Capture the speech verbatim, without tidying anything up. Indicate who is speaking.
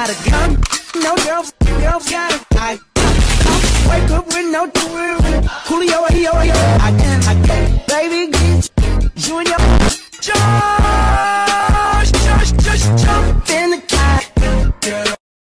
Speaker 1: got a gun, no girls, girls got a I wake up with no tour. Coolio, yo, yo, I can, I can, baby, get you and your